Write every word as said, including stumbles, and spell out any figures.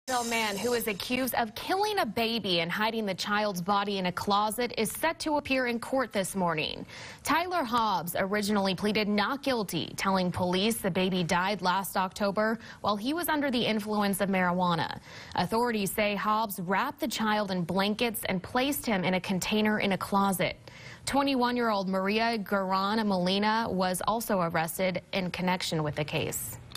A man who is accused of killing a baby and hiding the child's body in a closet is set to appear in court this morning. Tyler Hobbs originally pleaded not guilty, telling police the baby died last October while he was under the influence of marijuana. Authorities say Hobbs wrapped the child in blankets and placed him in a container in a closet. twenty-one-year-old Maria Guerran Molina was also arrested in connection with the case.